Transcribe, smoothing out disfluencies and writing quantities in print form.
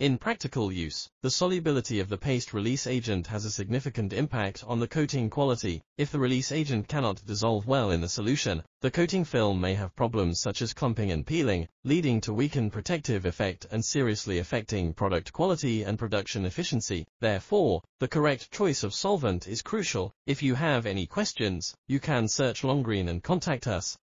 In practical use, the solubility of the paste release agent has a significant impact on the coating quality. If the release agent cannot dissolve well in the solution, the coating film may have problems such as clumping and peeling, leading to weakened protective effect and seriously affecting product quality and production efficiency. Therefore, the correct choice of solvent is crucial. If you have any questions, you can search Longreen and contact us.